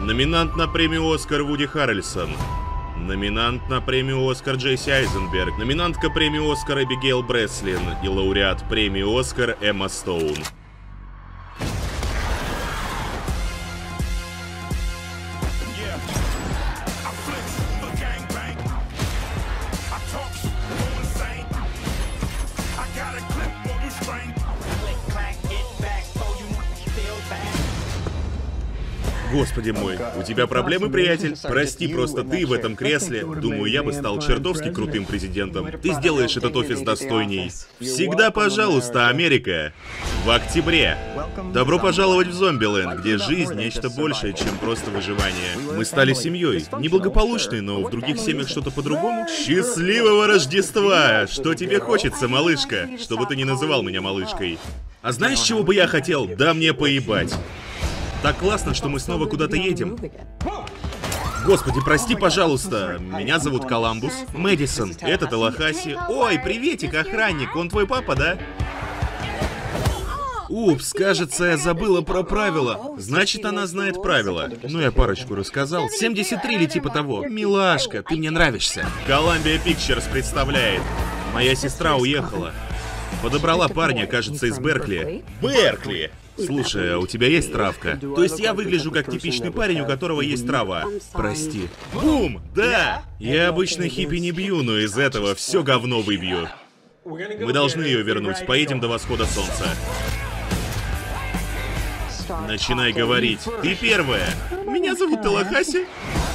Номинант на премию «Оскар» Вуди Харрельсон. Номинант на премию «Оскар» Джесси Айзенберг. Номинантка премии «Оскар» Эбигейл Бреслин. И лауреат премии «Оскар» Эмма Стоун. Господи мой, у тебя проблемы, приятель? Прости, просто ты в этом кресле. Думаю, я бы стал чертовски крутым президентом. Ты сделаешь этот офис достойней. Всегда пожалуйста, Америка. В октябре. Добро пожаловать в Зомбиленд, где жизнь нечто большее, чем просто выживание. Мы стали семьей. Неблагополучной, но в других семьях что-то по-другому. Счастливого Рождества! Что тебе хочется, малышка? Чтобы ты не называл меня малышкой. А знаешь, чего бы я хотел? Да мне поебать. Так классно, что мы снова куда-то едем. Господи, прости, пожалуйста. Меня зовут Коламбус. Мэдисон. Это Талахаси. Ой, приветик, охранник. Он твой папа, да? Упс, кажется, я забыла про правила. Значит, она знает правила. Ну, я парочку рассказал. 73 или типа того. Милашка, ты мне нравишься. Columbia Pictures представляет. Моя сестра уехала. Подобрала парня, кажется, из Беркли. Беркли! Слушай, а у тебя есть травка? То есть я выгляжу как типичный парень, у которого есть трава. Прости. Бум! Да! Я обычно хиппи не бью, но из этого все говно выбью. Мы должны ее вернуть. Поедем до восхода солнца. Начинай говорить. Ты первая. Меня зовут Талахаси.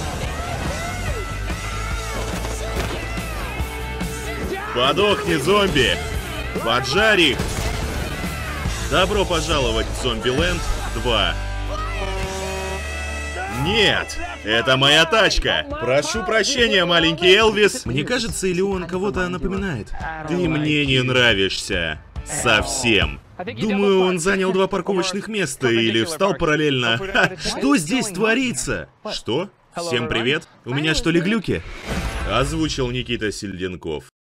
Подохни, зомби! Поджарь их! Добро пожаловать в Зомбиленд 2. Нет! Это моя тачка! Прошу прощения, маленький Элвис! Мне кажется, или он кого-то напоминает? Ты мне не нравишься. Совсем. Думаю, он занял 2 парковочных места или встал параллельно. Ха, что здесь творится? Что? Всем привет. У меня что ли глюки? Озвучил Никита Сельденков.